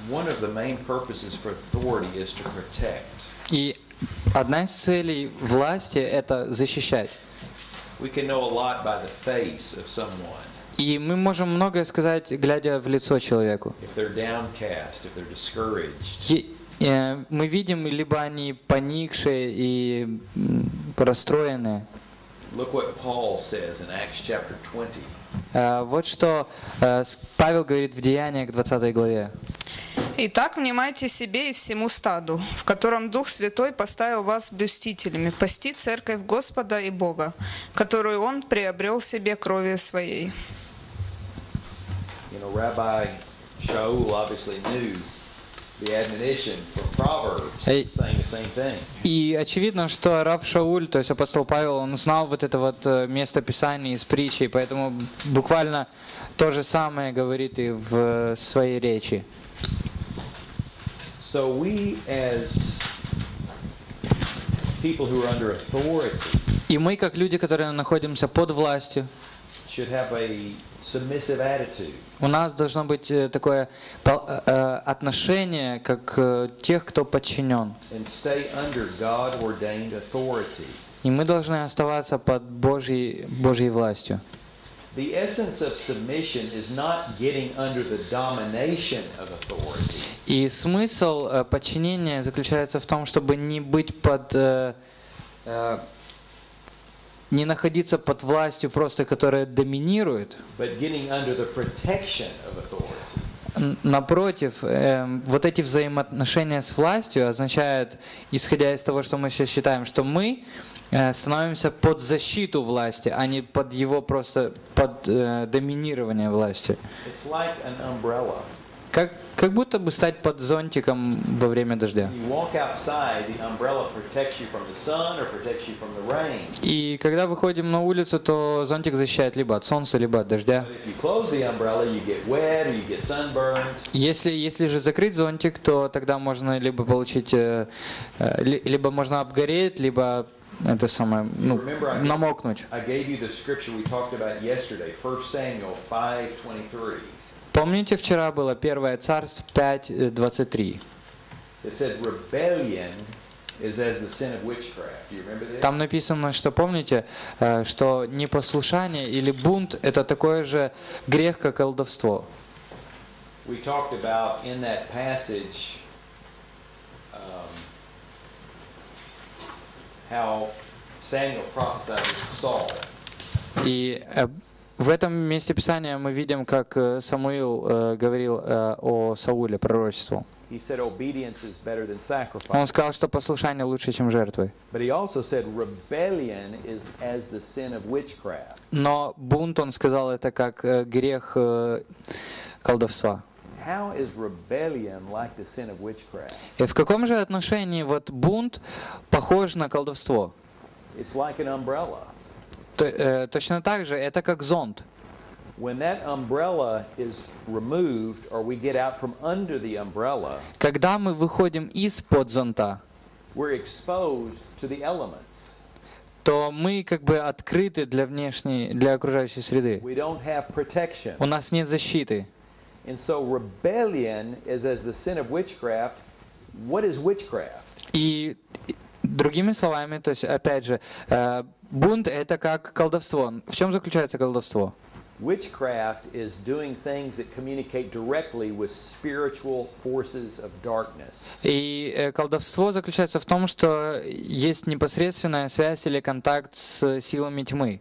one of the main purposes for authority is to protect. И одна из целей власти — это защищать. We can know a lot by the face of someone. И мы можем многое сказать, глядя в лицо человеку. If they're downcast, if they're discouraged. Мы видим, либо они поникшие и расстроенные. Look what Paul says in Acts chapter 20. Вот что Павел говорит в Деяниях 20 главе. «Итак, внимайте себе и всему стаду, в котором Дух Святой поставил вас блюстителями, пасти церковь Господа и Бога, которую Он приобрел себе кровью Своей». You know, Rabbi Shaul obviously knew the admonition from Proverbs, saying the same thing. И очевидно, что Рав Шауль, то есть апостол Павел, он знал вот это вот место Писания из притчи, поэтому буквально то же самое говорит и в своей речи. So we as people who are under authority И мы, как люди, которые находимся под властью, should have a submissive attitude. у нас должно быть такое отношение, как тех, кто подчинен. And stay under God-ordained authority. И мы должны оставаться под Божьей властью. The essence of submission is not getting under the domination of authority. И смысл подчинения заключается в том, чтобы не быть не находиться под властью просто, которая доминирует. But getting under the protection of authority. Напротив, вот эти взаимоотношения с властью означают, исходя из того, что мы сейчас считаем, что мы становимся под защиту власти, а не под его просто под доминирование власти. It's like an umbrella. Как будто бы стать под зонтиком во время дождя. You walk outside, the umbrella protects you from the sun or protects you from the rain. И когда выходим на улицу, то зонтик защищает либо от солнца, либо от дождя. But if you close the umbrella, you get wet or you get sunburned. Если же закрыть зонтик, то тогда можно либо получить, либо можно обгореть, либо это самое, намокнуть. I gave you the scripture we talked about yesterday, 1 Samuel 5:23. Помните, вчера было 1 Царств 5:23. It said rebellion is as the sin of witchcraft. Do you remember this? Там написано, что помните, что непослушание или бунт — это такой же грех, как колдовство. We talked about in that passage how Samuel prophesied to Saul. И в этом месте Писания мы видим, как Самуил говорил о Сауле, пророчеству. He said obedience is better than sacrifice. Он сказал, что послушание лучше, чем жертвы. But he also said rebellion is as the sin of witchcraft. Но бунт, он сказал, это как грех колдовства. How is rebellion like the sin of witchcraft? И в каком же отношении вот бунт похож на колдовство? It's like an umbrella. Точно так же, это как зонт. When that umbrella is removed or we get out from under the umbrella, Когда мы выходим из-под зонта, we're exposed to the elements. то мы как бы открыты для окружающей среды. We don't have protection. У нас нет защиты. And so rebellion is as the sin of witchcraft. What is witchcraft? И другими словами, то есть опять же, бунт — это как колдовство. В чем заключается колдовство? Witchcraft is doing things that communicate directly with spiritual forces of darkness. И колдовство заключается в том, что есть непосредственная связь или контакт с силами тьмы.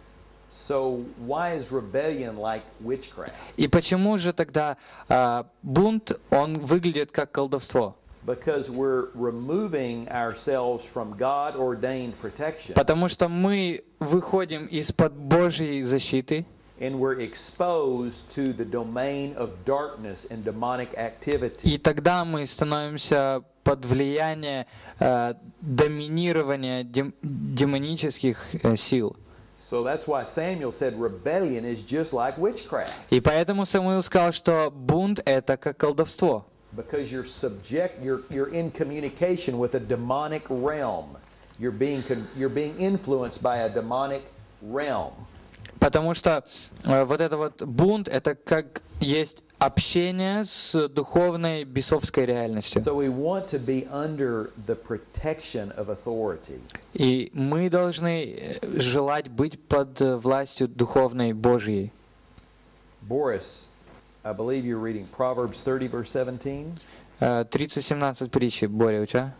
So why is rebellion like witchcraft? И почему же тогда бунт, он выглядит как колдовство? Because we're removing ourselves from God-ordained protection. Потому что мы выходим из-под Божьей защиты, And we're exposed to the domain of darkness and demonic activity. и тогда мы становимся под влияние доминирования демонических сил. So that's why Samuel said rebellion is just like witchcraft. И поэтому Самуил сказал, что бунт — это как колдовство. Because you're in communication with a demonic realm. You're being influenced by a demonic realm. Потому что вот это вот бунт, это как есть общение с духовной бесовской реальностью. So we want to be under the protection of authority. И мы должны желать быть под властью духовной Божьей. Boris, I believe you're reading Proverbs 30, verse 17. 30:17 притчи, Боря, у тебя?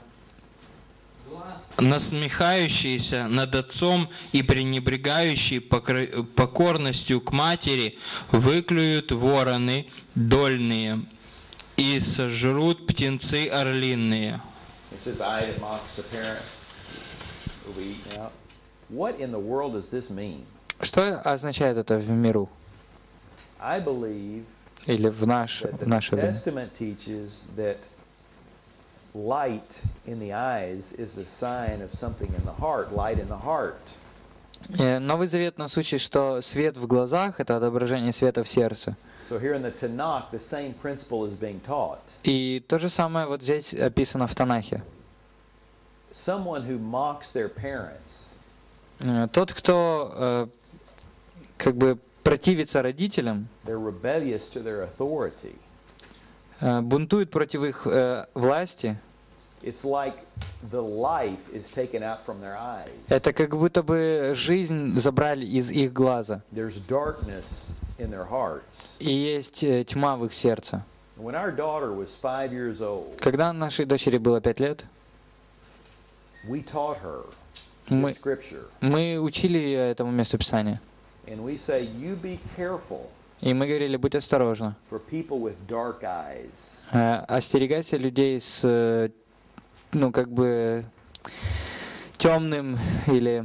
Насмехающийся над отцом и пренебрегающий покорностью к матери выклюют вороны дольные и сожрут птенцы орлиные. It says, "I that mocks the parent will be eaten out." What in the world does this mean? Что означает это в миру? I believe Или в that the наше время? Testament teaches that light in the eyes is a sign of something in the heart, light in the heart. Новый Завет нас учит, что свет в глазах — это отображение света в сердце. So here in the Tanakh, the same principle is being taught. И то же самое вот здесь описано в Танахе. Someone who mocks their parents Тот, кто как бы противится родителям, they're rebellious to their authority. Бунтует против их власти, It's like the life is taken out from their eyes. это как будто бы жизнь забрали из их глаза. There's darkness in their hearts. И есть тьма в их сердце. When our daughter was 5 years old, Когда нашей дочери было 5 лет, we taught her the мы, scripture. мы учили ее этому месту Писания. And we say, you be careful И мы говорили, будь осторожна. for people with dark eyes. Остерегайся людей с, ну, как бы, темным или,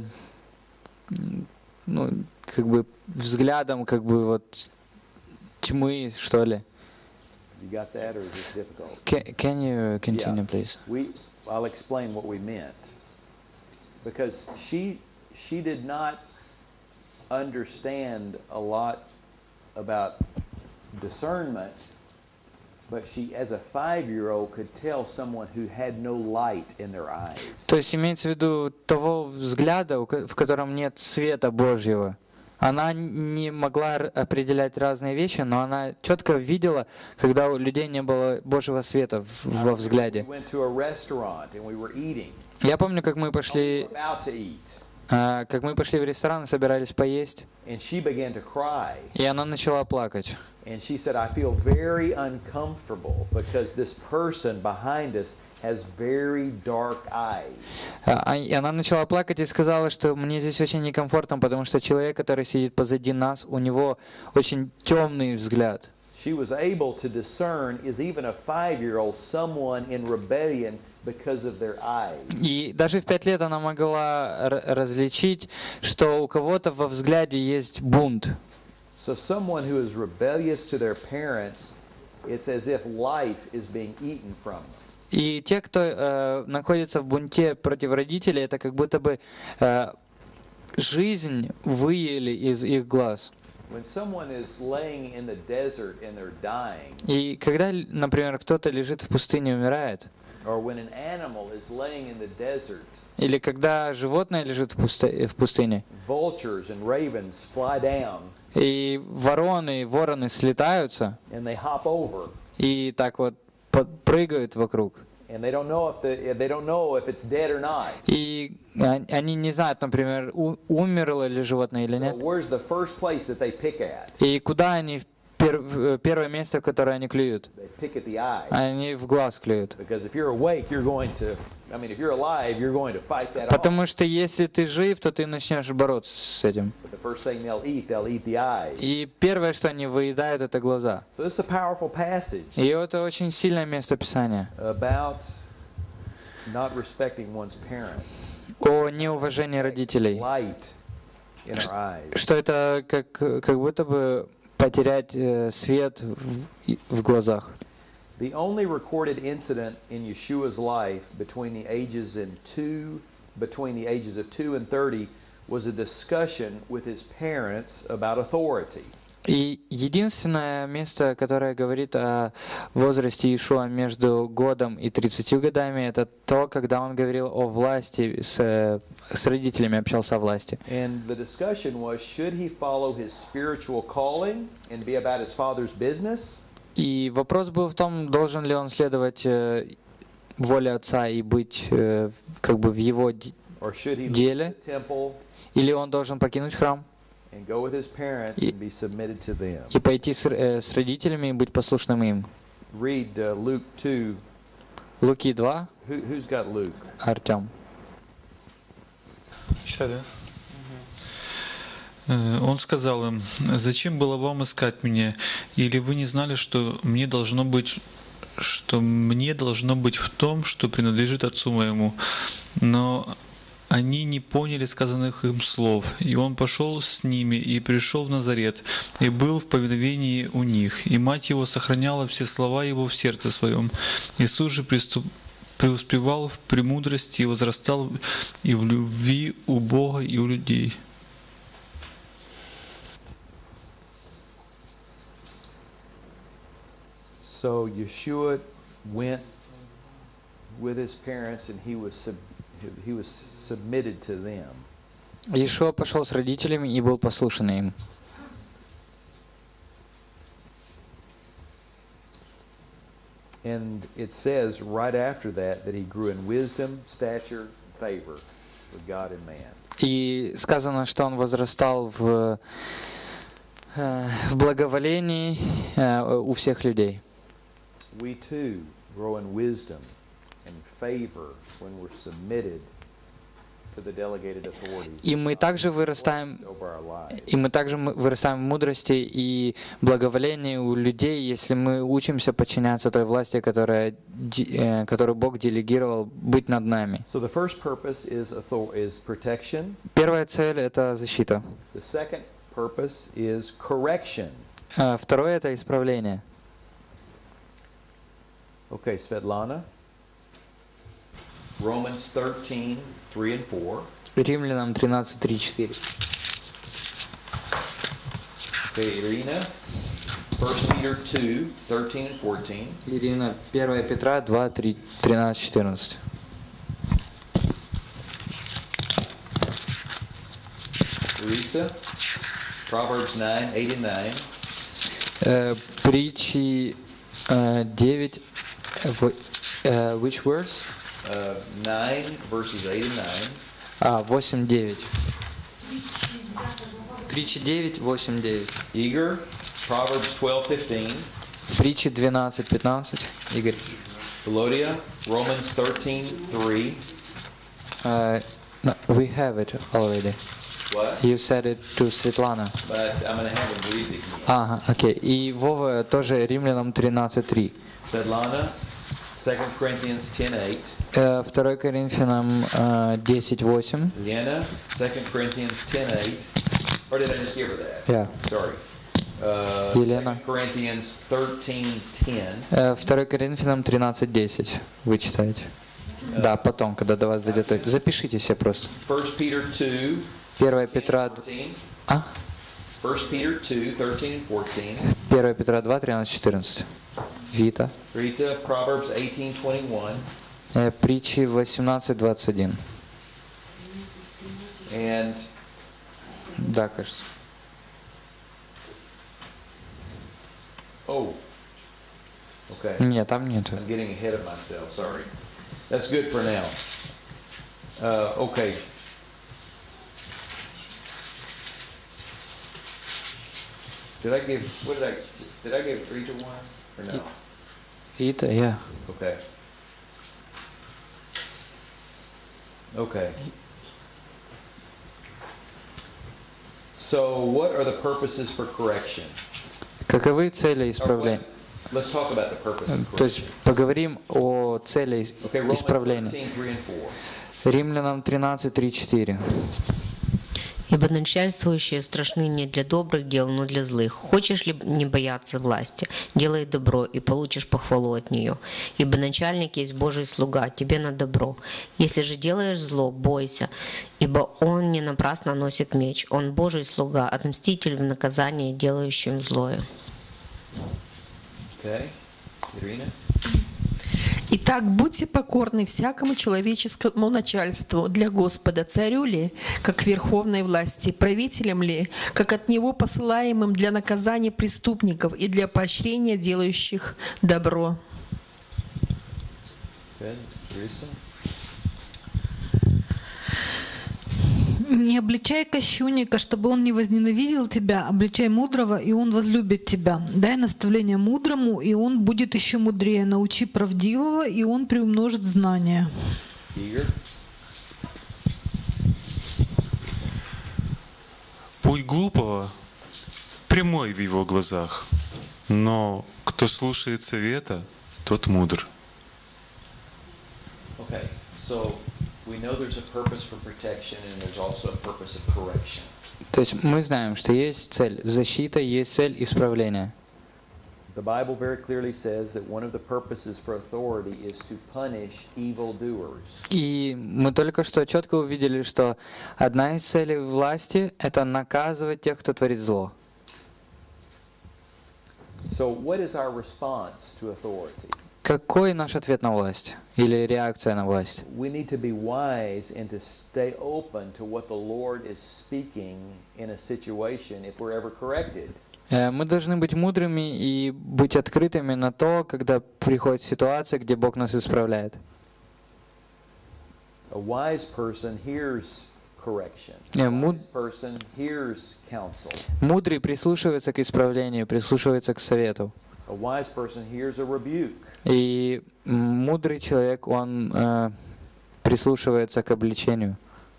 ну, как бы, взглядом, как бы, вот, тьмы, что ли. You got that, or is this difficult? Can you continue, please? I'll explain what we meant. Because she did not understand a lot about discernment, but she, as a 5-year-old, could tell someone who had no light in their eyes. То есть имеется в виду того взгляда, в котором нет света Божьего. Она не могла определять разные вещи, но она четко видела, когда у людей не было Божьего света во взгляде. We went to a restaurant and we were eating. Я помню, как мы пошли About to eat. в ресторан, собирались поесть, And she began to cry. и она начала плакать. And she said, I feel very uncomfortable because this person behind us has very dark eyes. И она начала плакать и сказала, что мне здесь очень некомфортно, потому что человек, который сидит позади нас, у него очень темный взгляд. She was able to discern, is even a 5-year-old someone in rebellion because of their eyes. И даже в 5 лет она могла различить, что у кого-то во взгляде есть бунт. So someone who is rebellious to their parents, it's as if life is being eaten from them. И те, кто находится в бунте против родителей, это как будто бы жизнь выели из их глаз. When someone is laying in the desert and they're dying, И когда, например, кто-то лежит в пустыне и умирает, or when an animal is laying in the desert, или когда животное лежит в пустыне, vultures and ravens fly down и вороны слетаются, and they hop over, и так вот прыгают вокруг. and they don't know if it's dead or not. И они не знают, например, умерло ли животное или So нет. where's the first place that they pick at? И куда они, первое место, в которое они клюют? They pick at the eye. Они в глаз клюют. Because if you're awake, you're going to, if you're alive, you're going to fight that off. Потому что если ты жив, то ты начнешь бороться с этим. But the first thing they'll eat the eyes. И первое, что они выедают, это глаза. So this is a powerful passage И это очень сильное место Писания about not respecting one's parents. о неуважении родителей. Light in our eyes. Что это как будто бы потерять свет в глазах. The only recorded incident in Yeshua's life between the ages of 2 and 30 was a discussion with his parents about authority. И единственное место, которое говорит о возрасте Иешуа между годом и 30 годами, это то, когда он говорил о власти, с родителями общался о власти. And the discussion was, should he follow his spiritual calling and be about his father's business? И вопрос был в том, должен ли он следовать воле отца и быть как бы в его Or should he leave деле, the temple или он должен покинуть храм and go with his parents and be submitted to them? и пойти с родителями и быть послушным им. Read Luke 2. Луки 2, Who's got Luke? Артем. Читай, да? Он сказал им: «Зачем было вам искать меня? Или вы не знали, что мне должно быть в том, что принадлежит отцу моему?» Но они не поняли сказанных им слов. И он пошел с ними и пришел в Назарет, и был в повиновении у них. И мать его сохраняла все слова его в сердце своем. Иисус же преуспевал в премудрости и возрастал и в любви у Бога и у людей. So Yeshua went with his parents and he was submitted to them. Иешуа пошел с родителями и был послушен им. And it says right after that he grew in wisdom, stature, favor with God and man. И сказано, что он возрастал в благоволении у всех людей. We too grow in wisdom and favor when we're submitted to the delegated authorities И мы также вырастаем over our lives. в мудрости и благоволении у людей, если мы учимся подчиняться той власти, которую Бог делегировал быть над нами. So the first purpose is protection. Первая цель — это защита. The second purpose is correction. Второе — это исправление. Okay, Svetlana. Romans 13, 3 and 4. Римлянам 13, 3, 4. Okay, Irina. 1 Peter 2, 13 and 14. Ирина, 1 Петра 2, 3, 13, 14. Teresa. Proverbs 9, 8 and 9. Притчи 9, which verse? 9 verses 8 and 9. 8, 9. Притчи 9, 8, 9. Eager. Proverbs 12, 15. Притчи 12, 15. Игорь. Melodia. Romans 13, 3. No, we have it already. What? You said it to Svetlana. But I'm going to have him read it again. Ага, окей. И Вова тоже Римлянам 13, 3. Svetlana. 2 Corinthians 10, 8. 2 Коринфянам 10, 8. Liana. 2 Corinthians 10, 8. Or did I just give her that? Yeah. Sorry. Елена. 2 Corinthians 13, 10. 2 Коринфянам 13, 10. Вы читаете. Да, потом, когда до вас дойдет. Запишите себе просто. 1 Peter 2, 1 Петра... 14. А? 1 Peter 2, 13 and 14. 1 Петра 2, 13, 14. Вита. Rita, Proverbs 18, 21. Притчи 18, 21. And Да, кажется. oh, okay. Нет, там нету. I'm getting ahead of myself. Sorry. That's good for now. Okay. Did I give Rita one or no? Вита, я. Okay. Okay. So, what are the purposes for correction? Каковы цели Or исправления? Let's talk about the purpose of То есть correction. поговорим о цели Okay, Romans исправления. 13, 3 and 4. Римлянам 13, 3, 4. Ибо начальствующие страшны не для добрых дел, но для злых. Хочешь ли не бояться власти? Делай добро, и получишь похвалу от нее. Ибо начальник есть Божий слуга, тебе на добро. Если же делаешь зло, бойся, ибо он не напрасно носит меч. Он Божий слуга, отмститель в наказании делающим злое. Okay? Irina? Итак, будьте покорны всякому человеческому начальству для Господа, царю ли, как верховной власти, правителям ли, как от него посылаемым для наказания преступников и для поощрения делающих добро. Good. Teresa? Не обличай кощунника, чтобы он не возненавидел тебя, обличай мудрого, и он возлюбит тебя. Дай наставление мудрому, и он будет еще мудрее. Научи правдивого, и он приумножит знания. Igor? Путь глупого прямой в его глазах, но кто слушает совета, тот мудр. Okay, so we know there's a purpose for protection and there's also a purpose of correction. То есть мы знаем, что есть цель защита, есть цель исправления. The Bible very clearly says that one of the purposes for authority is to punish evildoers. И мы только что четко увидели, что одна из целей власти — это наказывать тех, кто творит зло. So what is our response to authority? Какой наш ответ на власть или реакция на власть? We need to be wise and to stay open to what the Lord is speaking in a situation if we're ever corrected. Мы должны быть мудрыми и быть открытыми на то, когда приходит ситуация, где Бог нас исправляет. A wise person hears correction. A Yeah, wise person hears counsel. Мудрый прислушивается к исправлению, прислушивается к совету. A wise person hears a rebuke. И мудрый человек, он прислушивается к обличению.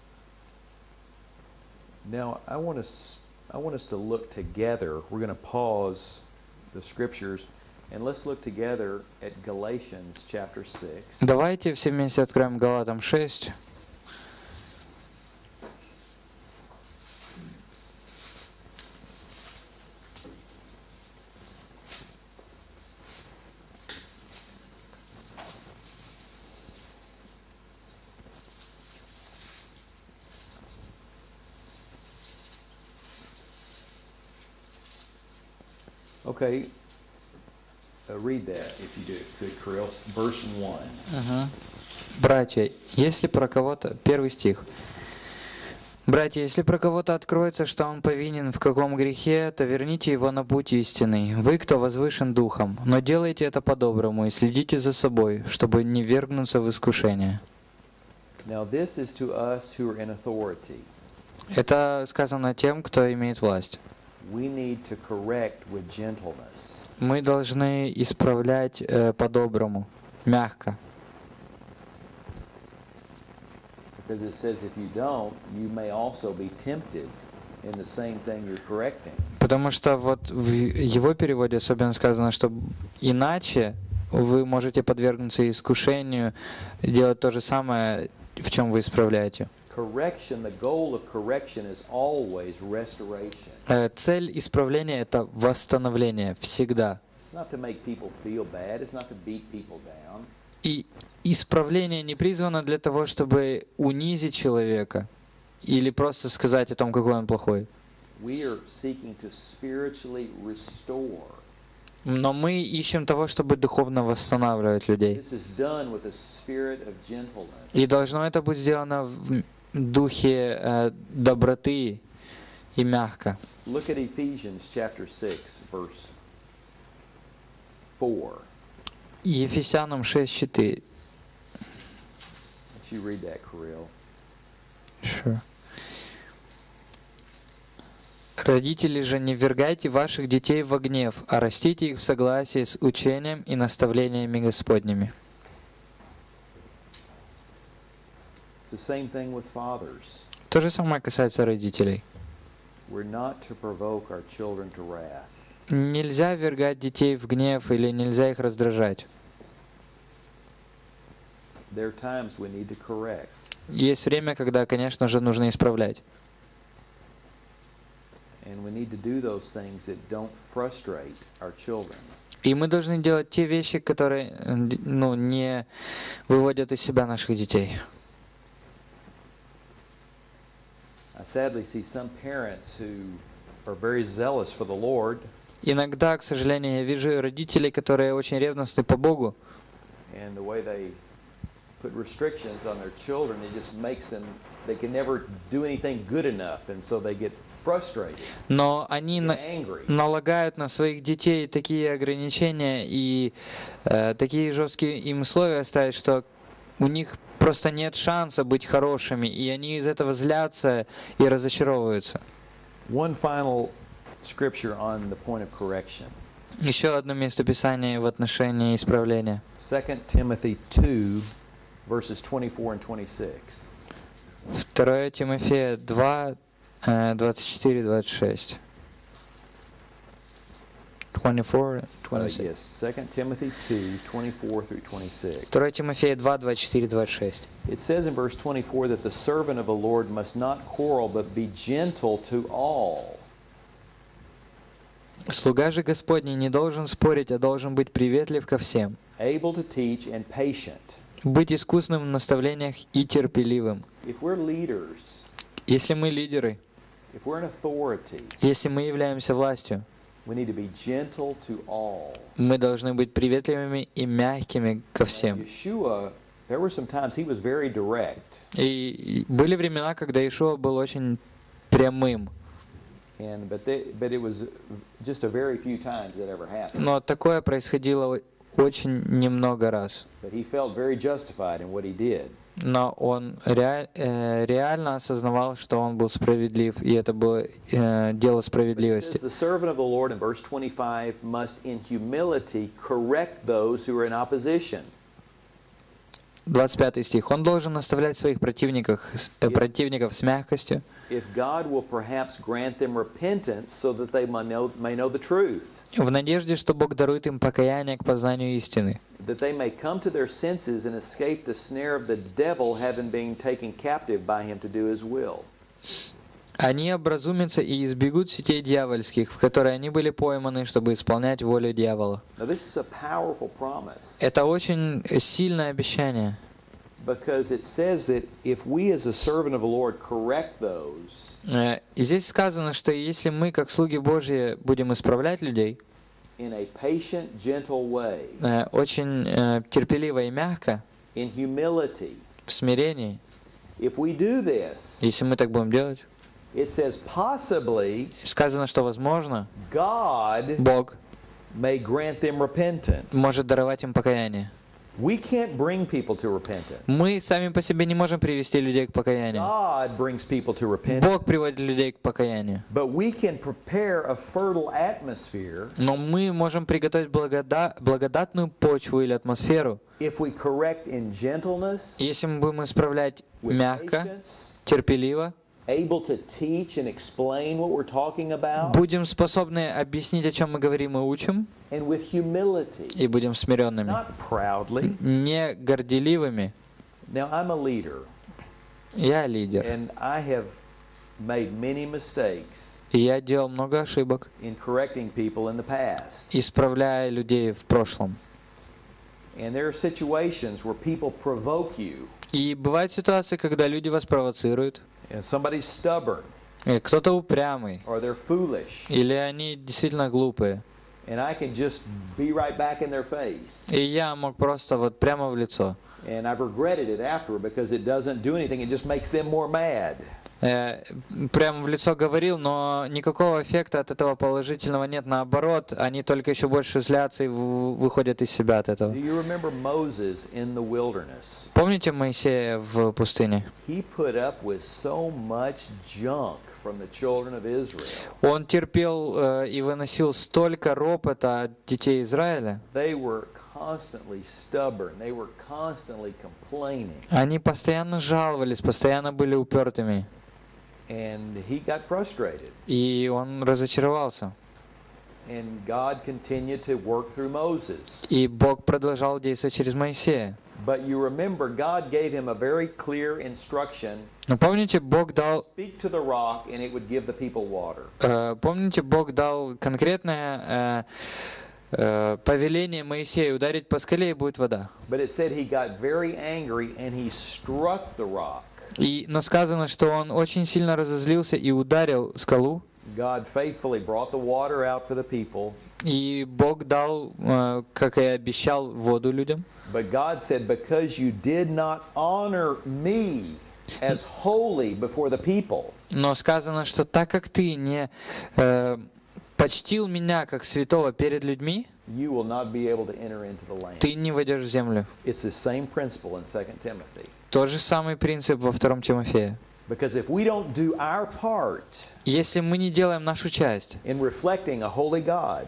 Now, I want us to look together. We're going to pause the scriptures and let's look together at Galatians chapter 6. Давайте все вместе откроем Галатам 6. Okay, read that if you do. Good, Kirill. Verse 1. Братья, если про кого-то... Первый стих. Братья, если про кого-то откроется, что он повинен в каком грехе, то верните его на путь истинный. Вы, кто возвышен духом, но делайте это по-доброму и следите за собой, чтобы не вергнуться в искушение. Now, this is to us who are in authority. Это сказано тем, кто имеет власть. We need to correct with gentleness. Мы должны исправлять по-доброму, мягко. Because it says if you don't, you may also be tempted in the same thing you're correcting. Потому что вот в его переводе особенно сказано, что иначе вы можете подвергнуться искушению делать то же самое, в чем вы исправляете. Correction, the goal of correction is always restoration. Цель исправления — это восстановление всегда. It's not to make people feel bad. It's not to beat people down. И исправление не призвано для того, чтобы унизить человека или просто сказать о том, какой он плохой. We are seeking to spiritually restore. Но мы ищем того, чтобы духовно восстанавливать людей. This is done with a spirit of gentleness. И должно это быть сделано в духе доброты и мягко. Look at Ephesians chapter 6, verse 4. Ефесянам 6:4. Let you read that, Kirill. Sure. Родители же, не ввергайте ваших детей во гнев, а растите их в согласии с учением и наставлениями Господними. It's the same thing with fathers. То же самое касается родителей. We're not to provoke our children to wrath. Нельзя ввергать детей в гнев или нельзя их раздражать. There are times we need to correct. Есть время, когда, конечно же, нужно исправлять. And we need to do those things that don't frustrate our children. И мы должны делать те вещи, которые не выводят из себя наших детей. I sadly see some parents who are very zealous for the Lord. Иногда, к сожалению, я вижу родителей, которые очень ревностны по Богу. And the way they put restrictions on their children, it just makes them, they can never do anything good enough, and so they get frustrated, Но они get angry. налагают на своих детей такие ограничения и такие жесткие им условия ставят, что у них просто нет шанса быть хорошими, и они из этого злятся и разочаровываются. One final scripture on the point of correction. Еще одно местописание в отношении исправления. 2 Timothy 2, verses 24 and 26. 2 Тимофея 2, 24-26. 24, 26. Yes, 2 Timothy 2, 24 through 26. 2 Тимофея 2, 24-26. It says in verse 24 that the servant of the Lord must not quarrel, but be gentle to all. Слуга же Господний не должен спорить, а должен быть приветлив ко всем, Able to teach and patient. быть искусным в наставлениях и терпеливым. If we're leaders, Если мы лидеры, if we're an authority, если мы являемся властью, we need to be gentle to all. мы должны быть приветливыми и мягкими ко Now, всем. Yeshua, there were some times he was very direct. И были времена, когда Иешуа был очень прямым, But it was just a very few times that ever happened. но такое происходило очень немного раз. But he felt very justified in what he did. Но он реально осознавал, что он был справедлив, и это было дело It says справедливости. the servant of the Lord in verse 25 must in humility correct those who are in opposition. 25 стих. Он должен наставлять своих противников с мягкостью, If God will perhaps grant them repentance so that they may know the truth, в надежде, что Бог дарует им покаяние к познанию истины, that they may come to their senses and escape the snare of the devil, having been taken captive by him to do his will. они образумятся и избегут сетей дьявольских, в которые они были пойманы, чтобы исполнять волю дьявола. Now this is a powerful promise, Это очень сильное обещание, because it says that if we as a servant of the Lord correct those, И здесь сказано, что если мы, как слуги Божьи, будем исправлять людей in a patient, gentle way, очень терпеливо и мягко, in humility, в смирении, if we do this, если мы так будем делать, it says possibly сказано, что, возможно, God Бог may grant them repentance. может даровать им покаяние. We can't bring people to repentance. Мы сами по себе не можем привести людей к покаянию. God brings people to repentance. Бог приводит людей к покаянию. But we can prepare a fertile atmosphere Но мы можем приготовить благодатную почву или атмосферу, if we correct in gentleness, если мы будем исправлять with мягко, patience, терпеливо, able to teach and explain what we're talking about, будем способны объяснить, о чем мы говорим и учим, and with humility, и будем смиренными, not proudly. не горделивыми. Now, I'm a leader, Я лидер, and I have made many mistakes и я делал много ошибок, in correcting people in the past. исправляя людей в прошлом. And there are situations where people provoke you, И бывают ситуации, когда люди вас провоцируют, and somebody's stubborn, кто-то упрямый, or they're foolish, или они действительно глупые. and I can just be right back in their face. И я мог просто вот прямо в лицо. And I've regretted it afterward because it doesn't do anything, it just makes them more mad. Прямо в лицо говорил, но никакого эффекта от этого положительного нет. Наоборот, они только еще больше злятся и выходят из себя от этого. Do you remember Moses in the wilderness? Помните Моисея в пустыне? He put up with so much junk from the children of Israel. Он терпел и выносил столько ропота от детей Израиля. They were constantly stubborn. They were constantly complaining. Они постоянно жаловались, постоянно были упертыми. And he got frustrated. И он разочаровался. And God continued to work through Moses. И Бог продолжал действовать через Моисея. But you remember, God gave him a very clear instruction. Но помните, Бог дал Speak to the rock, and it would give the people water. Помните, Бог дал конкретное повеление Моисею ударить по скале, и будет вода. But it said he got very angry and he struck the rock. Но сказано, что он очень сильно разозлился и ударил скалу. God faithfully brought the water out for the people. И Бог дал, как и обещал, воду людям. But God said, because you did not honor me as holy before the people. Но сказано, что так как ты не почтил меня как святого перед людьми, You will not be able to enter into the land. ты не войдешь в землю. It's the same principle in 2 Timothy. Тот же самый принцип во 2 Тимофея. Because if we don't do our part Если мы не делаем нашу часть, in reflecting a holy God,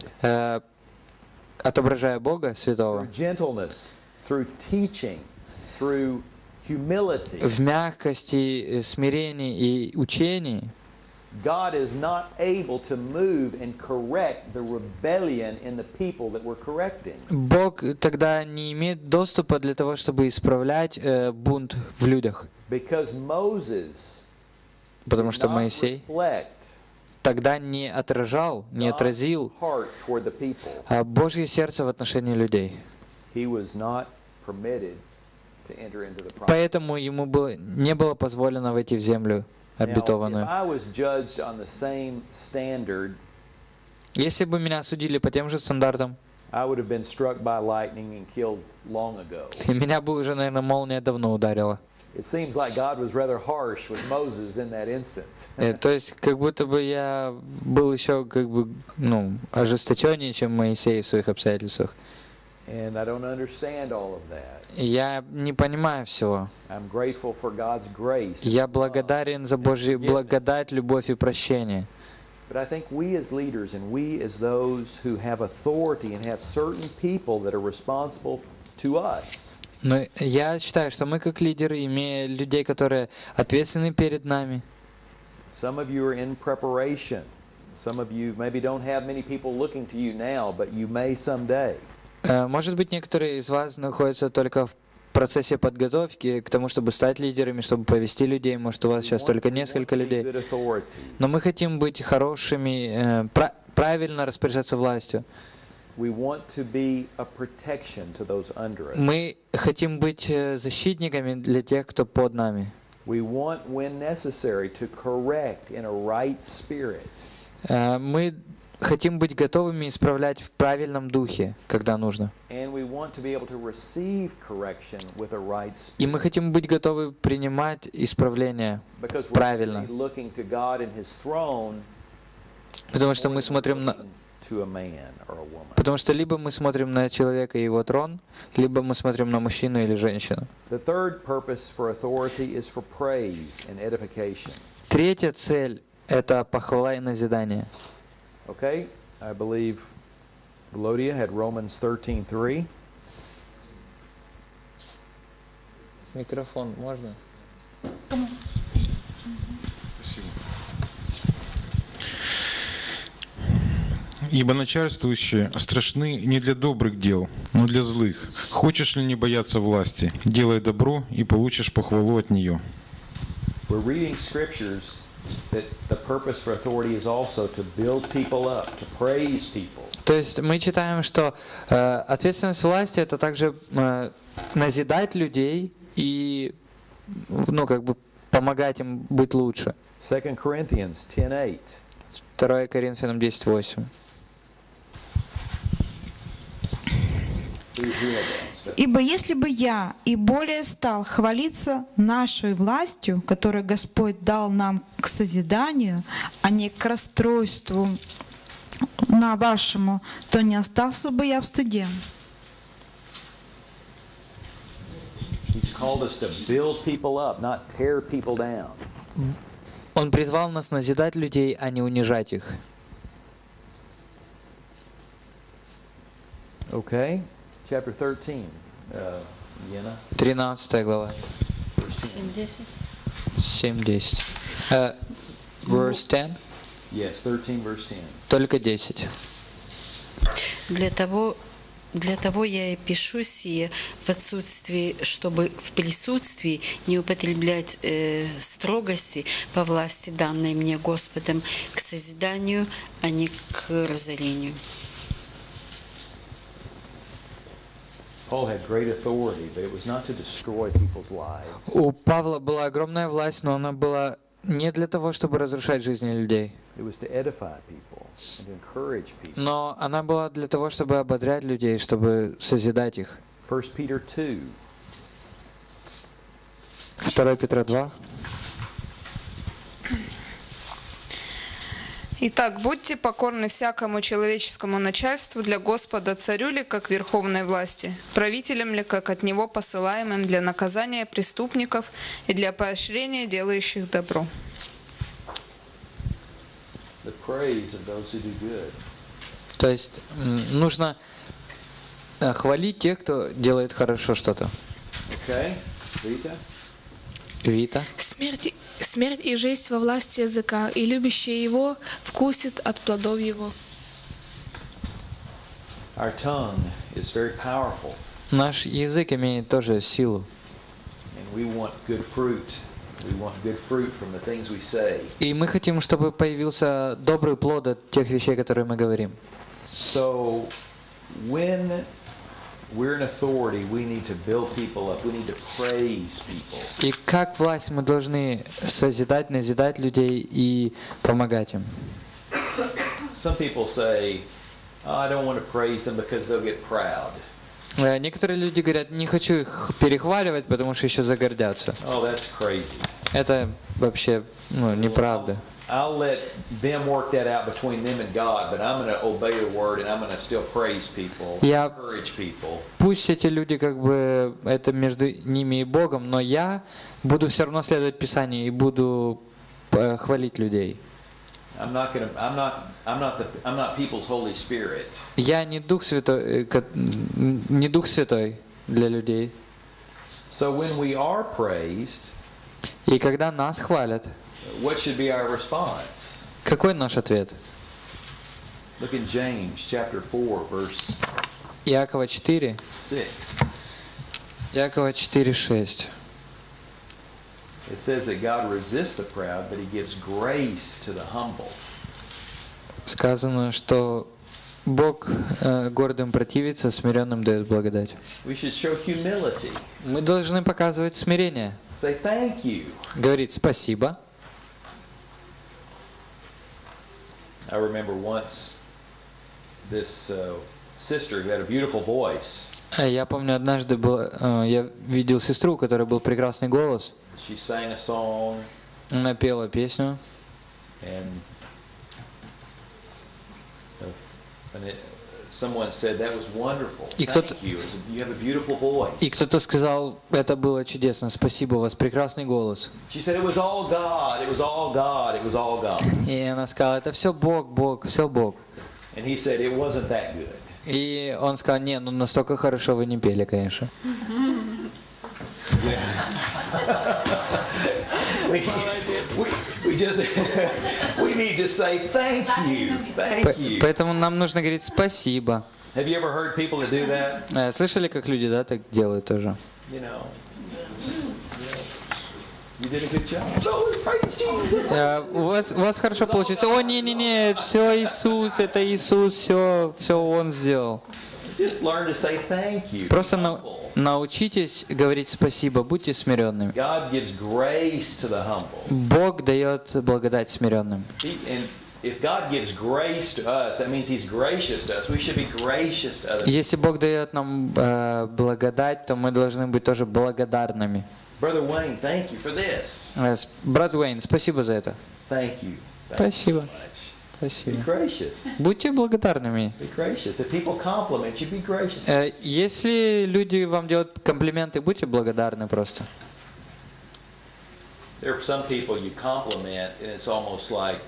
отображая Бога through Святого, gentleness, through teaching, through humility, в мягкости, смирении и учении, God is not able to move and correct the rebellion in the people that we're correcting. Бог тогда не имеет доступа для того, чтобы исправлять бунт в людях. Because Moses Потому did что not Моисей reflect тогда не отражал, не отразил God's heart toward the people. Божье сердце в отношении людей. He was not permitted to enter into the promise. Поэтому ему не было позволено войти в землю Now, if обетованную. I was judged on the same standard, Если бы меня осудили по тем же стандартам, I would have been struck by lightning and killed long ago. меня бы уже, наверное, молния давно ударила. It seems like God was rather harsh with Moses in that instance. То есть, как будто бы я был еще ожесточеннее, чем Моисей в своих обстоятельствах. And I don't understand all of that. Я не понимаю всего. I'm grateful for God's grace. Я благодарен за Божью благодать, любовь и прощение. But I think we as leaders and we as those who have authority and have certain people that are responsible to us, Но я считаю, что мы как лидеры, имея людей, которые ответственны перед нами, some of you are in preparation. Some of you maybe don't have many people looking to you now, but you may someday. может быть, некоторые из вас находятся только в процессе подготовки к тому, чтобы стать лидерами, чтобы повести людей. Может, у вас сейчас только несколько людей. Но мы хотим быть хорошими, правильно распоряжаться властью. Мы хотим быть защитниками для тех, кто под нами. Мы хотим быть готовыми исправлять в правильном духе, когда нужно. И мы хотим быть готовы принимать исправление правильно. Потому что мы смотрим на... Потому что либо мы смотрим на человека и его трон, либо мы смотрим на мужчину или женщину. Третья цель — это похвала и назидание. Okay, I believe Volodya had Romans 13:3. Микрофон можно? Ибо начальствующие страшны не для добрых дел, но для злых. Хочешь ли не бояться власти? Делай добро, и получишь похвалу от нее. We're reading scriptures that the purpose for authority is also to build people up, to praise people. То есть мы читаем, что ответственность власти — это также назидать людей и, помогать им быть лучше. 2 Corinthians 10:8. 2 Коринфянам 10:8. «Ибо если бы я и более стал хвалиться нашей властью, которую Господь дал нам к созиданию, а не к расстройству на вашему, то не остался бы я в стыде». Он призвал нас назидать людей, а не унижать их. Okay. Chapter 13, 13 глава. 7:10. 7:10. Verse 10? Yes, 13 verse 10. Только 10. Для того Для того я и пишу сие в отсутствии, чтобы в присутствии не употреблять строгости по власти, данной мне Господом, к созиданию, а не к разорению. Paul had great authority, but it was not to destroy people's lives. У Павла была огромная власть, но она была не для того, чтобы разрушать жизни людей. It was to edify people and encourage people. Но она была для того, чтобы ободрять людей, чтобы созидать их. 1 Peter 2. 2 Петра 2. Итак, будьте покорны всякому человеческому начальству для Господа царю ли, как верховной власти, правителям ли, как от него посылаемым для наказания преступников и для поощрения делающих добро. The praise of those who do good. То есть нужно хвалить тех, кто делает хорошо что-то. Okay? Rita? Вита. Смерть и жизнь во власти языка, и любящий его вкусит от плодов его. Our tongue is very powerful, Наш язык имеет тоже силу. and we want good fruit. We want good fruit from the things we say. И мы хотим, чтобы появился добрый плод от тех вещей, которые мы говорим. So, when we're in authority, we need to build people up. We need to praise people. И как власть мы должны созидать, назидать людей и помогать им. Some people say, oh, I don't want to praise them because they'll get proud. Некоторые люди говорят, не хочу их перехваливать, потому что еще загордятся. Oh, that's crazy. Это вообще неправда. I'll let them work that out between them and God, but I'm going to obey the word and I'm going to still praise people, encourage people. Пусть эти люди как бы это между ними и Богом, но я буду все равно следовать Писанию и буду хвалить людей. I'm not people's Holy Spirit. Я не Дух Святой, не Дух Святой для людей. So when we are praised, и когда нас хвалят, what should be our response? Какой наш ответ? Look in James chapter 4, verse Иакова 4. 6. Иакова 4:6. It says that God resists the proud, but He gives grace to the humble. Сказано, что Бог гордым противится, смиренным дает благодать. We should show humility. Мы должны показывать смирение. Say thank you. Говорить спасибо. I remember once this sister who had a beautiful voice. Я помню, однажды я видел сестру, у которой был прекрасный голос. She sang a song. Она пела песню. And someone said that was wonderful. Thank you. You have a beautiful voice. И кто-то сказал, это было чудесно, спасибо, у вас прекрасный голос. She said it was all God. It was all God. It was all God. И она сказала, это все Бог, Бог, все Бог. And he said it wasn't that good. И он сказал, не, ну настолько хорошо вы не пели, конечно. We need to say thank you. Thank you. Поэтому нам нужно говорить спасибо. Have you ever heard people that do that? Слышали, как люди, да, так делают тоже? You know. You did a good job. Praise Jesus. У вас хорошо получится. О, не, все Иисус, это Иисус, все Он сделал. Just learn to say thank you. Просто научитесь говорить спасибо, будьте смиренными. God gives grace to the humble. Бог дает благодать смиренным. If God gives grace to us, that means He's gracious to us. We should be gracious to others. Если Бог дает нам благодать, то мы должны быть тоже благодарными. Brother Wayne, thank you for this. Брат Уэйн, спасибо за это. Thank you. Спасибо. Be gracious. Будьте благодарными. Be gracious. If people compliment you, be gracious. Если люди вам делают комплименты, будьте благодарны просто. There are some people you compliment, and it's almost like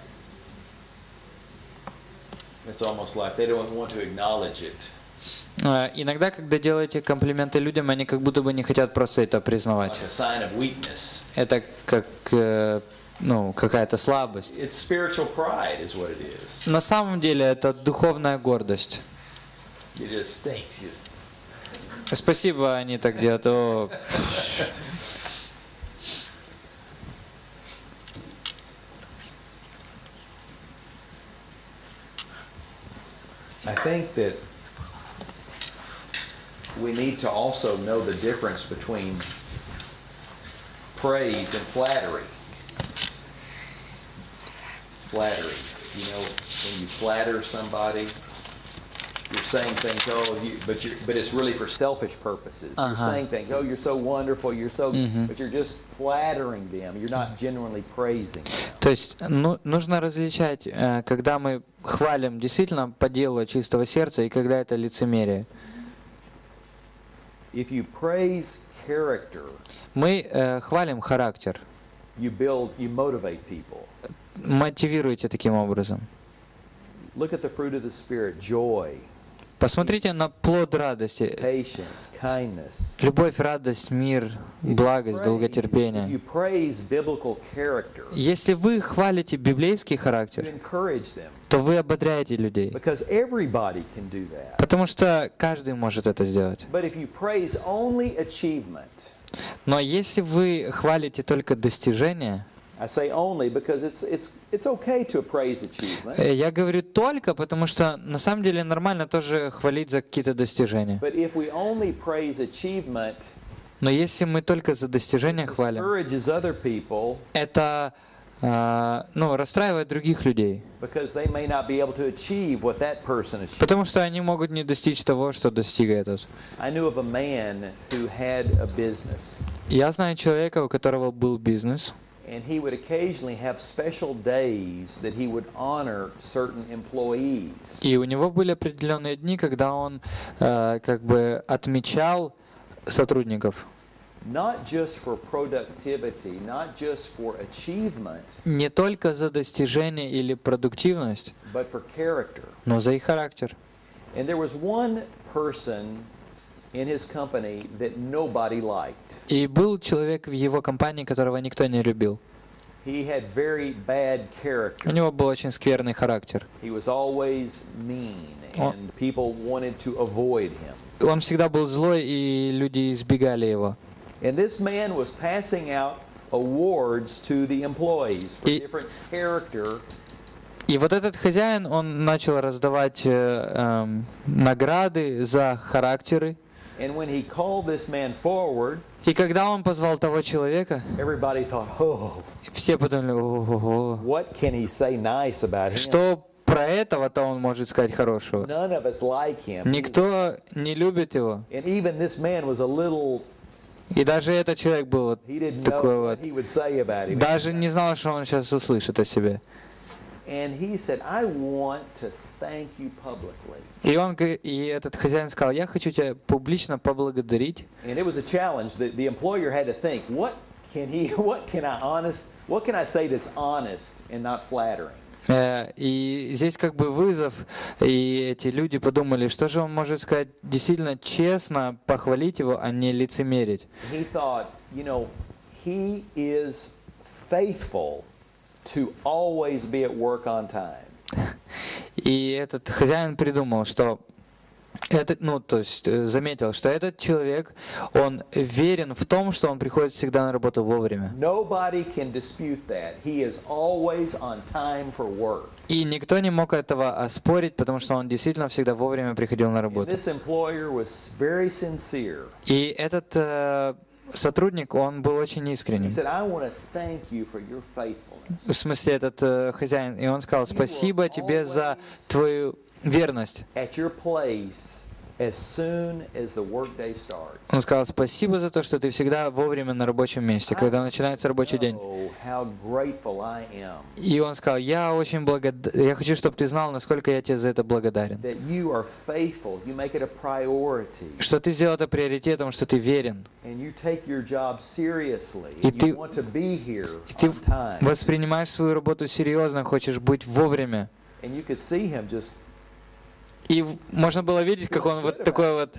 they don't want to acknowledge it. Иногда, когда делаете комплименты людям, они как будто бы не хотят просто это признавать. Like a sign of weakness. Это как какая-то слабость. It's spiritual pride is what it is. На самом деле это духовная гордость. It just stinks. Just... Спасибо, они так делают. О, I think that we need to also know the difference between praise and flattery. Flattery. You know, when you flatter somebody, you're saying things, but it's really for selfish purposes. You're saying things, oh, you're so wonderful, you're so, but you're just flattering them. You're not genuinely praising them. То есть нужно различать, когда мы хвалим действительно по делу от чистого сердца и когда это лицемерие. If you praise character, мы хвалим характер, you motivate people. Мотивируете таким образом. Look at the fruit of the Spirit, joy. Посмотрите на плод радости. Patience, kindness. Любовь, радость, мир, благость, долготерпение. You praise biblical character. Если вы хвалите библейский характер, You encourage them. то вы ободряете людей. Because everybody can do that. Потому что каждый может это сделать. But if you praise only achievement, но если вы хвалите только достижения, I say only because it's okay to praise achievement. Я говорю только, потому что на самом деле нормально тоже хвалить за какие-то достижения. But if we only praise achievement, но если мы только за достижения хвалим, discourages other people, это расстраивает других людей. Because they may not be able to achieve what that person achieved. Потому что они могут не достичь того, что достиг этот. I knew of a man who had a business. Я знаю человека, у которого был бизнес. And he would occasionally have special days that he would honor certain employees. И у него были определенные дни, когда он как бы отмечал сотрудников. Not just for productivity, not just for achievement. Не только за достижение или продуктивность, but for character. Но за их характер. And there was one person in his company that nobody liked. И был человек в его компании, которого никто не любил. He had very bad character. У него был очень скверный характер. He was always mean, and people wanted to avoid him. Он всегда был злой, и люди избегали его. And this man was passing out awards to the employees for different character. И вот этот хозяин, он начал раздавать награды за характеры. And when he called this man forward, и когда он позвал того человека, everybody thought, oh, все подумали, ого, what can he say nice about him? Что про этого-то он может сказать хорошего? None of us like him. Никто не любит его. And even this man was a little. И даже этот человек был вот такой вот, даже не знал, что он сейчас услышит о себе. And he said, I want to thank you publicly. И этот хозяин сказал, я хочу тебя публично поблагодарить. And it was a challenge. The employer had to think, what can I say that's honest and not flattering? И здесь как бы вызов, и эти люди подумали, что же он может сказать действительно честно, похвалить его, а не лицемерить. He thought, he is faithful to always be at work on time. И этот хозяин придумал, что заметил, что этот человек, он верен в том, что он приходит всегда на работу вовремя. Nobody can dispute that. He is always on time for work. И никто не мог этого оспорить, потому что он действительно всегда вовремя приходил на работу. This employer was very sincere. И этот сотрудник, он был очень искренним. He said, I want to thank you for your faithfulness. В смысле, этот хозяин, и он сказал, спасибо тебе за твою верность. Он сказал, спасибо за то, что ты всегда вовремя на рабочем месте, когда начинается рабочий день. И он сказал, я очень благодарен, я хочу, чтобы ты знал, насколько я тебе за это благодарен. Что ты сделал это приоритетом, что ты верен. И ты воспринимаешь свою работу серьезно, хочешь быть вовремя. И можно было видеть, как он вот такой вот,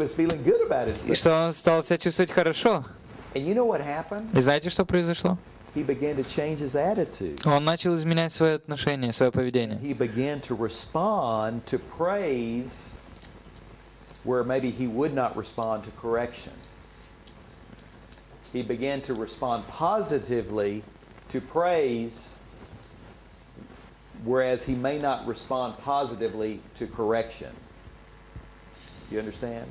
что он стал себя чувствовать хорошо. И знаете, что произошло? he began to change his attitude. Он начал изменять свое отношение, свое поведение. He began to respond to praise where maybe he would not respond to correction. He began to respond positively to praise, whereas he may not respond positively to correction. You understand?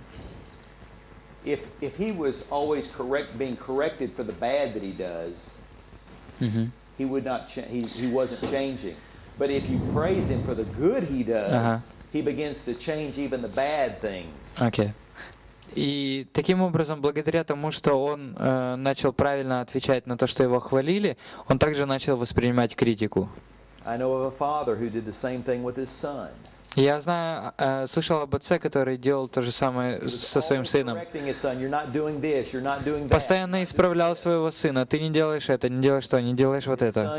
If he was always being corrected for the bad that he does, he would not. He wasn't changing. But if you praise him for the good he does, he begins to change even the bad things. Okay. И таким образом, благодаря тому, что он начал правильно отвечать на то, что его хвалили, он также начал воспринимать критику. I know of a father who did the same thing with his son. Я знаю, слышал об отце, который делал то же самое со своим сыном. Постоянно исправлял своего сына. Ты не делаешь это, не делаешь то, не делаешь вот это.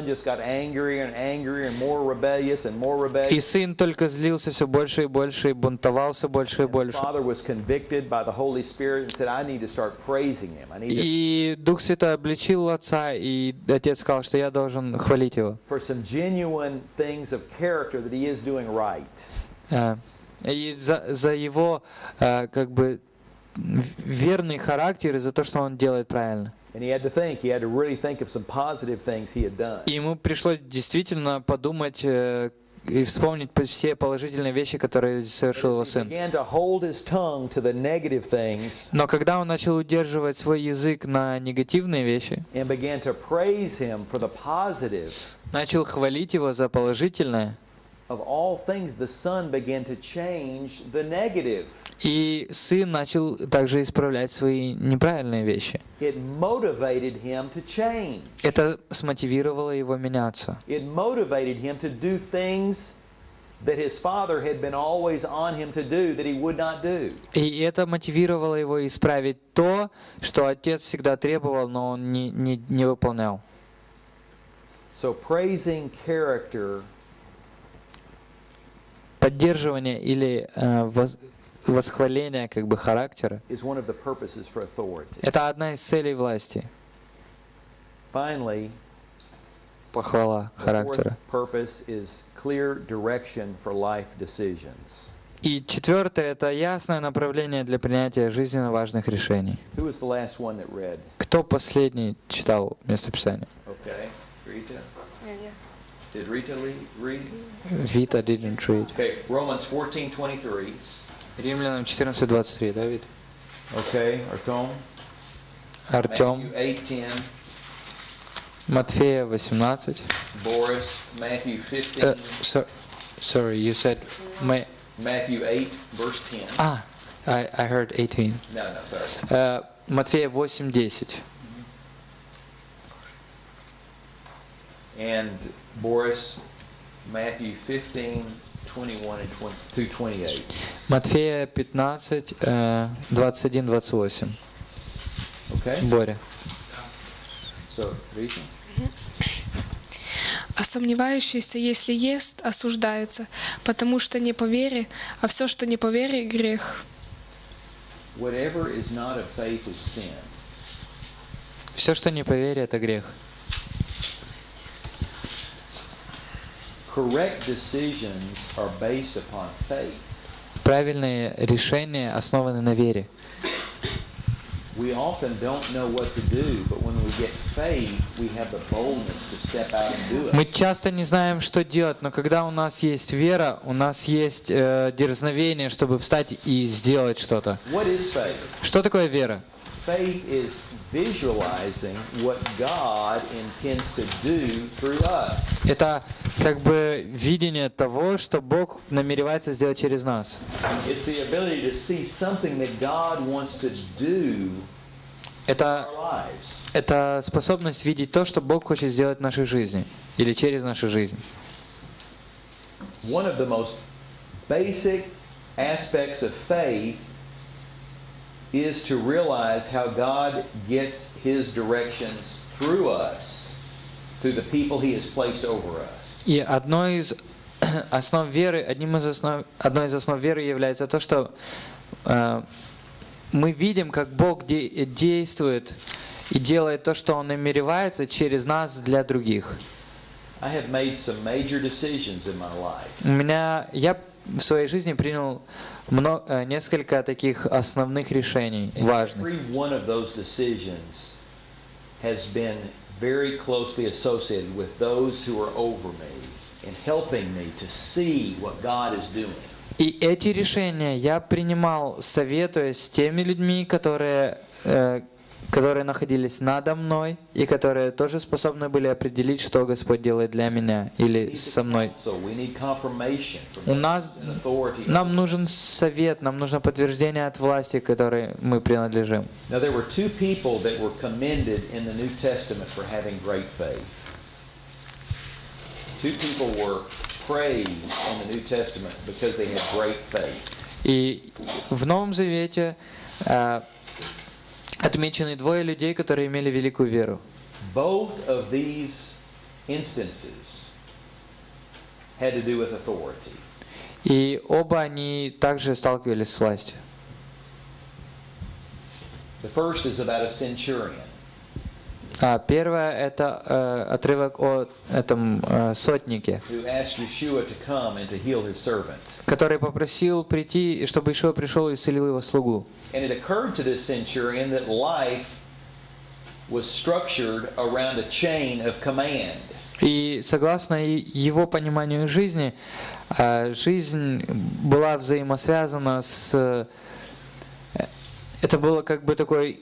И сын только злился все больше и больше, и бунтовал все больше и больше. И Дух Святой обличил отца, и отец сказал, что я должен хвалить его. И за его как бы верный характер и за то, что он делает правильно. И ему пришлось действительно подумать и вспомнить все положительные вещи, которые совершил его сын. Но когда он начал удерживать свой язык на негативные вещи, начал хвалить его за положительное, и сын начал также исправлять свои неправильные вещи. Это смотивировало его меняться. И это мотивировало его исправить то, что отец всегда требовал, но он не выполнял. Поддерживание или восхваление как бы характера — это одна из целей власти. Похвала характера. И четвертое — это ясное направление для принятия жизненно важных решений. Кто последний читал местописание? Did Rita read? Vita didn't read. Okay, Romans 14:23. Римлянам 14:23, да, Вит? Okay, Артем. Matthew 8:10. Матфея 18. Boris, Matthew 15. Sorry, you said Matthew 8, verse 10. I heard 18. No, sorry. Матфея 8:10. And Boris, Matthew 15:21 and 28. Матфея 15, 21-28. Okay. Боря. So, Rita? А сомневающийся, если ест, осуждается, потому что не по вере, а все, что не по вере, грех. Whatever is not of faith is sin. Все, что не по вере, это грех. Correct decisions are based upon faith. Правильные решения основаны на вере. We often don't know what to do, but when we get faith, we have the boldness to step out and do it. Мы часто не знаем, что делать, но когда у нас есть вера, у нас есть дерзновение, чтобы встать и сделать что-то. What is faith? Что такое вера? Faith is visualizing what God intends to do through us. Это как бы видение того, что Бог намеревается сделать через нас. It's the ability to see something that God wants to do in our lives. Это способность видеть то, что Бог хочет сделать в нашей жизни или через нашу жизнь. One of the most basic aspects of faith is to realize how God gets His directions through us, through the people He has placed over us. И одной из основ веры является то, что мы видим, как Бог действует и делает то, что Он намеревается через нас для других. I have made some major decisions in my life. Я в своей жизни принял несколько таких основных решений, важных. Every one of those decisions has been very closely associated with those who are over me and helping me to see what God is doing. И эти решения я принимал, советуясь с теми людьми, которые находились надо мной и которые тоже способны были определить, что Господь делает для меня или со мной. Нам нужен совет, нам нужно подтверждение от власти, которой мы принадлежим. Now there were two people that were commended in the New Testament for having great faith. Two people were praised in the New Testament because they had great faith. И в Новом Завете отмечены двое людей, которые имели великую веру. Both of these instances had to do with authority. И оба они также сталкивались с властью. The first is about a centurion. Первое — это отрывок о этом сотнике, Who asked Yeshua to come and to heal his servant. который попросил прийти, и чтобы Ишуа пришел и исцелил его слугу. And it occurred to this centurion that life was structured around a chain of command. И согласно его пониманию жизни, жизнь была взаимосвязана с... Это было как бы такой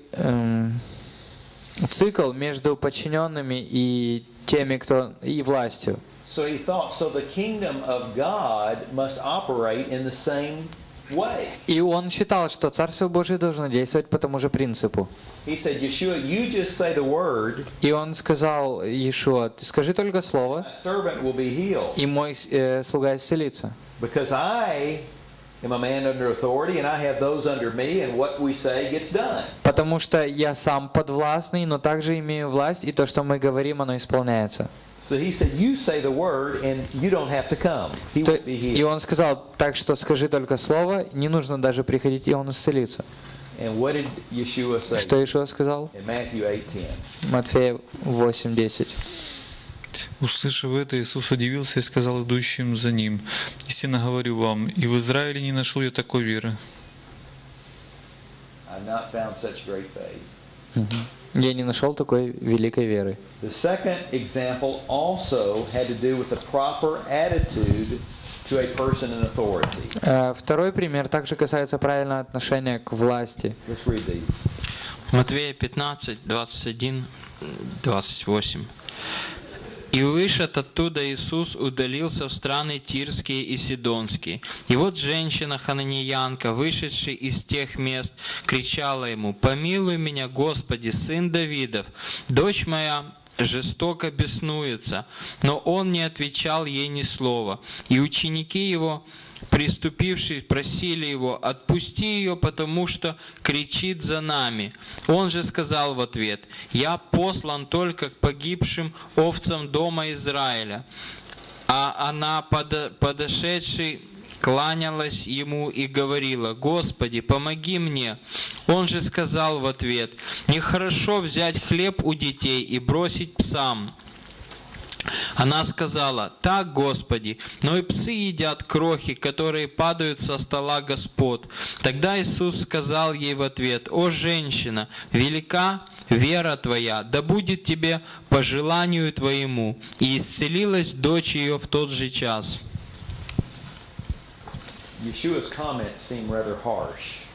цикл между подчиненными и теми, кто... и властью. So he thought, so the kingdom of God must operate in the same way. И он считал, что Царство Божие должно действовать по тому же принципу. He said, Yeshua, you just say the word, И он сказал Иешуа: ты скажи только слово, my servant will be healed. и мой слуга исцелится. Because I am a man under authority, and I have those under me, and what we say gets done. Потому что я сам подвластный, но также имею власть, и то, что мы говорим, оно исполняется. So he said, you say the word, and you don't have to come. He will be И healed. он сказал: так что скажи только слово, не нужно даже приходить, и он исцелится. And what did Yeshua say? Что Иешуа сказал? In Matthew 8:10. Матфея 8:10. Услышав это, Иисус удивился и сказал идущим за Ним: «Истинно говорю вам, и в Израиле не нашел я такой веры». I've not found such great faith. Я не нашел такой великой веры. The second example also had to do with the proper attitude to a person in authority. Второй пример также касается правильного отношения к власти. Let's read these. Матвея 15, 21, 28. «И вышед оттуда Иисус удалился в страны Тирские и Сидонские. И вот женщина хананеянка, вышедшая из тех мест, кричала ему: „Помилуй меня, Господи, сын Давидов, дочь моя жестоко беснуется“. Но он не отвечал ей ни слова. И ученики его, приступившие, просили его: „Отпусти ее, потому что кричит за нами“. Он же сказал в ответ: „Я послан только к погибшим овцам дома Израиля“. А она, подошедшей, кланялась ему и говорила: „Господи, помоги мне“. Он же сказал в ответ: „Нехорошо взять хлеб у детей и бросить псам“. Она сказала: „Так, Господи, но и псы едят крохи, которые падают со стола господ“. Тогда Иисус сказал ей в ответ: „О женщина, велика вера твоя, да будет тебе по желанию твоему“. И исцелилась дочь ее в тот же час». Yeshua's comments seem rather harsh.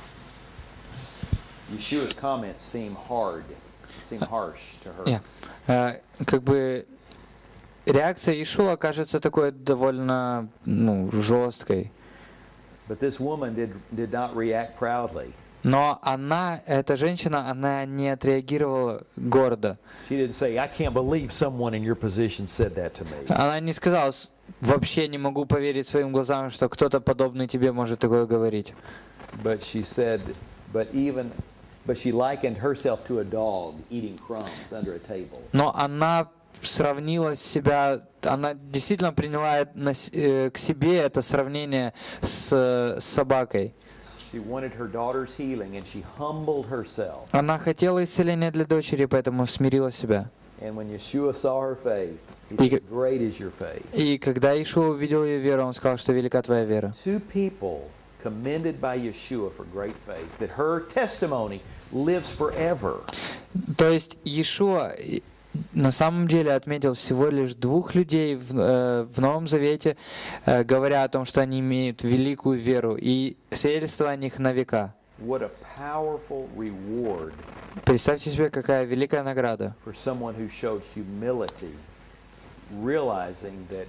Yeshua's comments seem harsh to her. Как бы реакция Иешуа кажется такой довольно жесткой. But this woman did not react proudly. Но эта женщина, она не отреагировала гордо. She didn't say, "I can't believe someone in your position said that to me." Она не сказала: вообще не могу поверить своим глазам, что кто-то подобный тебе может такое говорить. But she said, but she likened herself to a dog eating crumbs under a table. Но она сравнила себя, она действительно приняла к себе это сравнение с собакой. She wanted her daughter's healing, and she humbled herself. Она хотела исцеления для дочери, поэтому смирила себя. And when Yeshua saw her faith, he И said, "Great is your faith." И когда Иешуа увидел ее веру, он сказал, что велика твоя вера. Two people commended by Yeshua for great faith, that her testimony lives forever. То есть Иешуа на самом деле отметил всего лишь двух людей в Новом Завете, говоря о том, что они имеют великую веру, и свидетельство о них на века. What a powerful reward Представьте себе, какая великая награда for someone who showed humility, realizing that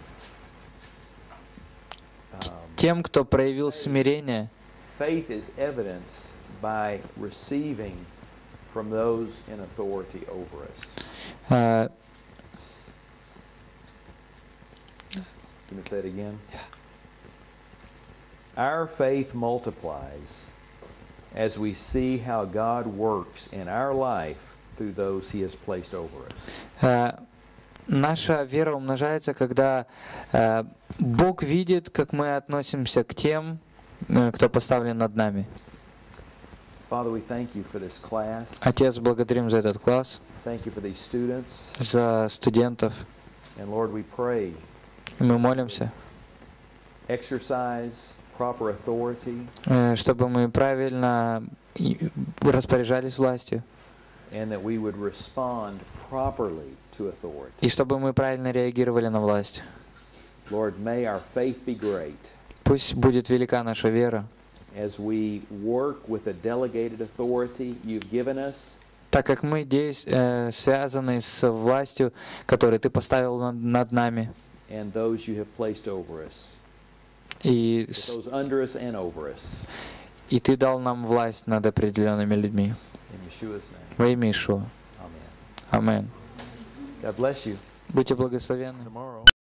тем, кто проявил смирение. faith is evidenced by receiving from those in authority over us. Э, Can you say it again? Our faith multiplies as we see how God works in our life through those He has placed over us. Наша вера умножается, когда Бог видит, как мы относимся к тем, кто поставлен над нами. Father, we thank you for this class. Отец, благодарим за этот класс, Thank you for these students. за студентов. And Lord, we pray, И мы молимся, exercise proper authority, чтобы мы правильно распоряжались властью, and that we would respond properly to authority. и чтобы мы правильно реагировали на власть. Lord, may our faith be great Пусть будет велика наша вера, as we work with the delegated authority you've given us, так как мы связаны с властью, которую Ты поставил над нами, and those you have placed over us, и those under us and over us. Ты дал нам власть над определенными людьми. In Yeshua's name. Во имя Иешуа. Amen. Аминь. God bless you. Будьте благословенны. Tomorrow.